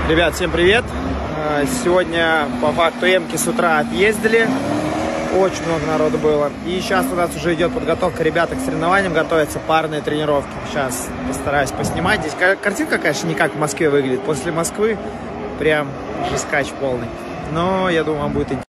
Ребят, всем привет! Сегодня по факту Эмки с утра отъездили. Очень много народу было. И сейчас у нас уже идет подготовка. Ребята к соревнованиям готовятся, парные тренировки. Сейчас постараюсь поснимать. Здесь картинка, конечно, не как в Москве выглядит. После Москвы прям жескач полный. Но я думаю, вам будет интересно.